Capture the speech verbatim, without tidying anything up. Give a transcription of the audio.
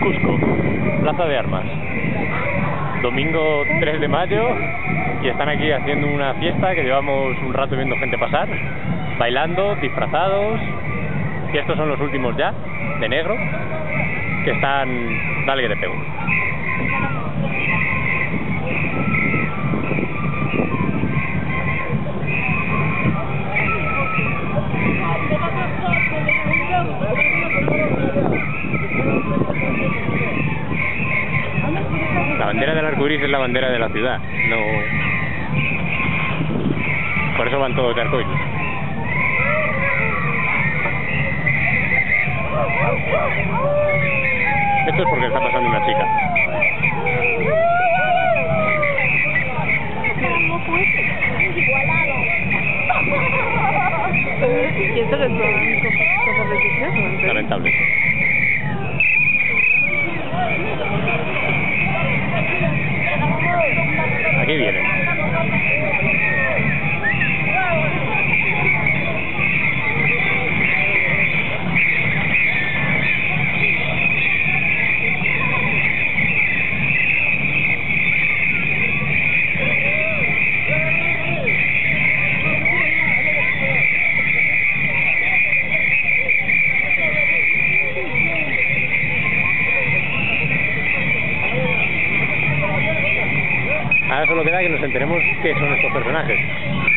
Cusco, Plaza de Armas, domingo tres de mayo, y están aquí haciendo una fiesta que llevamos un rato viendo gente pasar, bailando, disfrazados, y estos son los últimos ya, de negro, que están... dale que te pego. La bandera del arcoíris es la bandera de la ciudad, no... por eso van todos de arcoíris. Esto es porque está pasando una chica. ¿Y esto que son cosas religiosas? Lamentable. Aquí vienen. Ahora solo queda que nos enteremos qué son estos personajes.